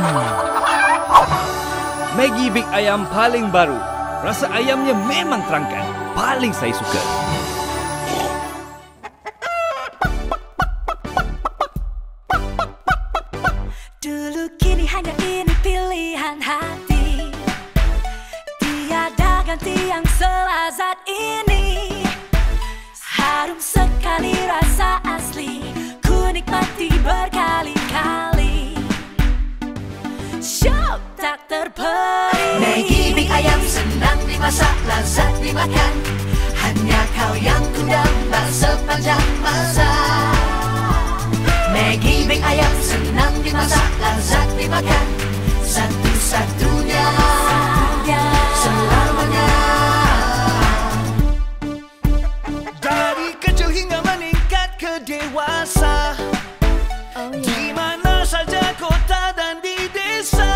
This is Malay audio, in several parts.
Maggi Big Ayam paling baru. Rasa ayamnya memang terangkan. Paling saya suka. Dulu kini hanya ini pilihan hati. Tiada ganti yang selazat ini. Harum sekali rasa asli, ku nikmati berkali-kali. Syok tak terperi. Maggi Big Ayam senang dimasak, lazat dimakan. Hanya kau yang ku dampak sepanjang masa. Maggi Big Ayam senang dimasak, lazat dimakan. Satu-satunya selamanya. Dari kecil hingga meningkat ke dewasa, di mana saja kota dan di desa.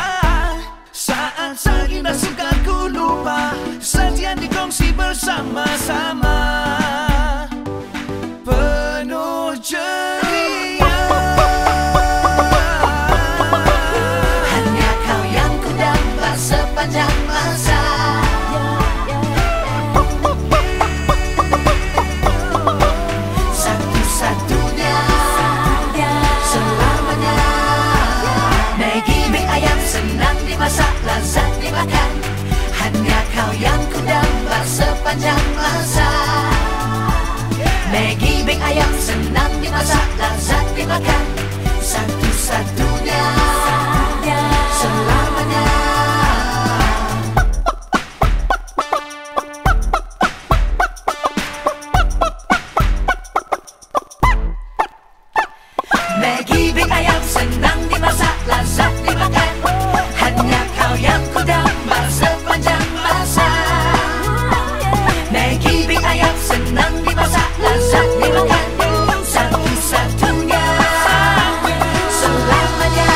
Saat indah sukar ku lupa, sajian dikongsi bersama-sama. Penuh ceria. Hanya kau yang ku dampak sepanjang masa. Satu-satunya selamanya. Maggi Big Ayam senang dimasak, lazat dimakan. Hanya kau yang ku dampak sepanjang masa. Maggi Big Ayam senang dimasak, lazat dimakan. Satu-satunya selamanya. Maggi Big Ayam senang dimasak, lazat dimakan. Hanya kau yang ku dampak sepanjang masa. Maggi Big Ayam senang dimasak, lazat dimakan. Satu-satunya selamanya.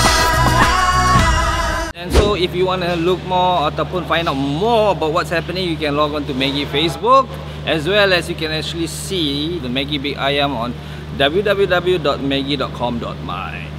And so if you want to look more ataupun find out more about what's happening, you can log on to Maggi Facebook, as well as you can actually see the Maggi Big Ayam on www.maggi.com.my.